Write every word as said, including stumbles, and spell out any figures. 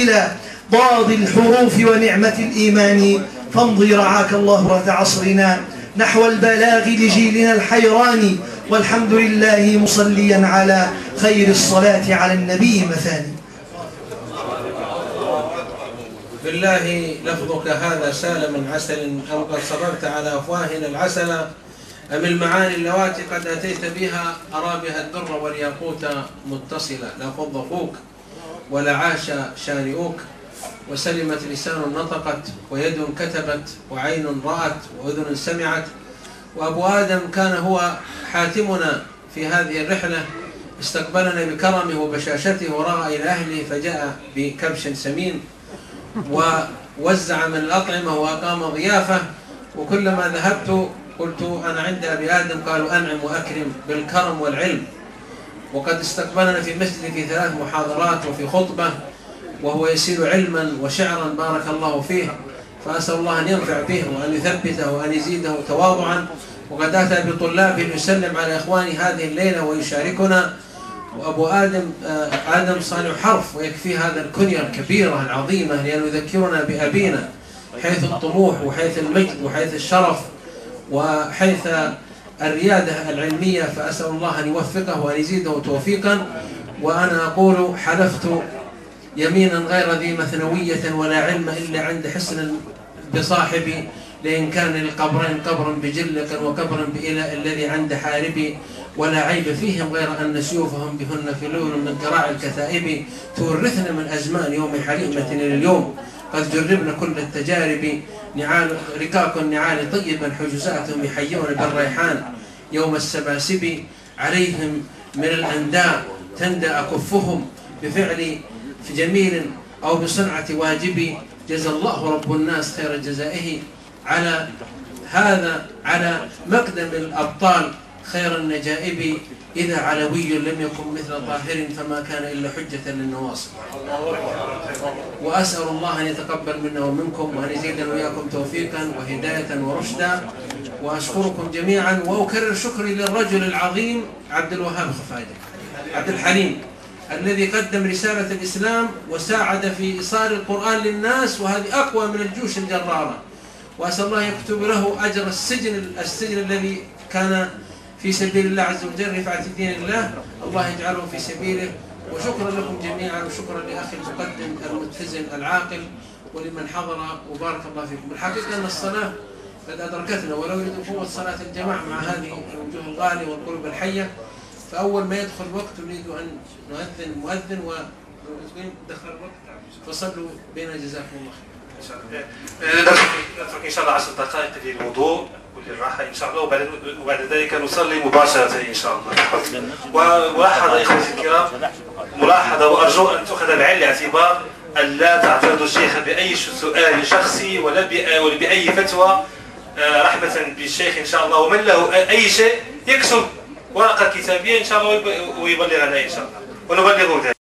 إلى ضاد الحروف ونعمة الإيمان، فامضي رعاك الله رهد عصرنا نحو البلاغ لجيلنا الحيران، والحمد لله مصليا على خير الصلاة على النبي مثاني. بالله لفظك هذا سال من عسل، أم قد صبرت على أفواهنا العسل، أم المعاني اللواتي قد أتيت بها أرى بها الدر والياقوت متصلة، لا فض فوك ولا عاش شانئوك، وسلمت لسان نطقت ويد كتبت وعين رأت وأذن سمعت، وأبو آدم كان هو حاتمنا في هذه الرحلة، استقبلنا بكرمه وبشاشته ورغى إلى أهله فجاء بكبش سمين ووزع من الأطعمة وأقام ضيافة. وكلما ذهبت قلت أنا عند أبي آدم، قالوا أنعم وأكرم بالكرم والعلم. وقد استقبلنا في مسجد في ثلاث محاضرات وفي خطبة، وهو يسير علما وشعرا بارك الله فيه، فأسأل الله أن ينفع به وأن يثبته وأن يزيده تواضعا. وقد أتى بطلاب يسلم على إخواني هذه الليلة ويشاركنا. وأبو آدم آدم صانع حرف، ويكفي هذا الكنية الكبيرة العظيمة لأنه يذكرنا بأبينا، حيث الطموح وحيث المجد وحيث الشرف وحيث الريادة العلمية. فأسأل الله أن يوفقه وأن يزيده توفيقا. وأنا أقول حلفت يمينا غير ذي مثنوية ولا علم إلا عند حسن بصاحبي، لإن كان للقبرين قبر بجلك وقبر بإله الذي عند حاربي، ولا عيب فيهم غير أن سيوفهم بهن فلول من قراع الكتائب، تورثنا من أزمان يوم حليمة إلى اليوم، قد جربنا كل التجارب، نعال ركاك النعال طيبا حجزاتهم يحيون بالريحان يوم السباسب، عليهم من الأنداء تندى أكفهم بفعل في جميل أو بصنعة واجب، جزى الله رب الناس خير جزائه على هذا على مقدم الأبطال خير النجائب، إذا علوي لم يكن مثل طاهر فما كان إلا حجة للنواصب. وأسأل الله أن يتقبل منا ومنكم وأن يزيدنا وإياكم توفيقا وهداية ورشدا. وأشكركم جميعا، وأكرر شكري للرجل العظيم عبد الوهاب خفاجة عبد الحليم، الذي قدم رسالة الإسلام وساعد في إيصال القرآن للناس، وهذه أقوى من الجيوش الجرارة. وأسأل الله يكتب له أجر السجن السجن الذي كان في سبيل الله عز وجل، رفعة دين الله، الله يجعله في سبيله. وشكرا لكم جميعا، وشكرا لأخي المقدم المتزن العاقل ولمن حضر، وبارك الله فيكم. الحقيقة أن الصلاة قد أدركتنا، ولو يريد قوة صلاة الجماعة مع هذه الوجوه الغالية والقلوب الحية، فأول ما يدخل الوقت نريد أن نؤذن المؤذن ودخل الوقت، فصلوا بنا جزاكم الله خير. إن شاء الله نترك إن شاء الله عشر دقائق للوضوء وللراحة إن شاء الله، وبعد وبعد ذلك نصلي مباشرة إن شاء الله. وملاحظة إخوتي الكرام، ملاحظة وأرجو أن تؤخذ بعين الاعتبار أن لا تعترضوا الشيخ بأي سؤال شخصي ولا بأي فتوى، رحمة بالشيخ إن شاء الله. ومن له أي شيء يكتب ورقة كتابية إن شاء الله ويبلغنا إن شاء الله ونبلغه ذلك.